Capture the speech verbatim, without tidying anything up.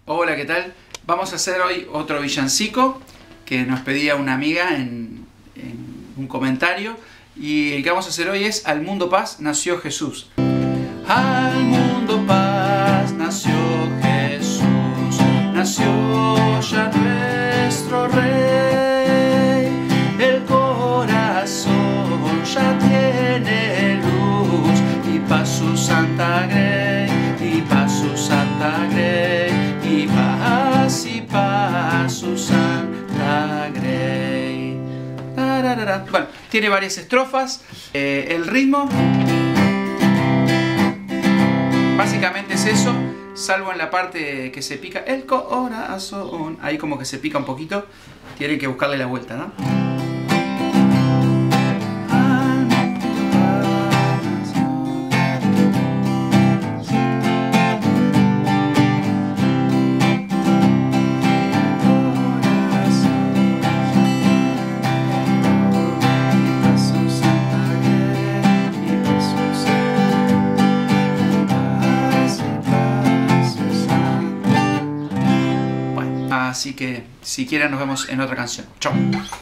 Hola, ¿qué tal? Vamos a hacer hoy otro villancico que nos pedía una amiga en, en un comentario, y el que vamos a hacer hoy es Al mundo paz nació Jesús. Al mundo paz nació Jesús, nació ya nuestro Rey, el corazón ya tiene luz, y paz su santa grey, y paz su santa grey, y paz y paz su santa grey. Bueno, tiene varias estrofas. Eh, el ritmo básicamente es eso, salvo en la parte que se pica el corazón. Ahí como que se pica un poquito, tienen que buscarle la vuelta, ¿no? Así que si quieren nos vemos en otra canción. Chao.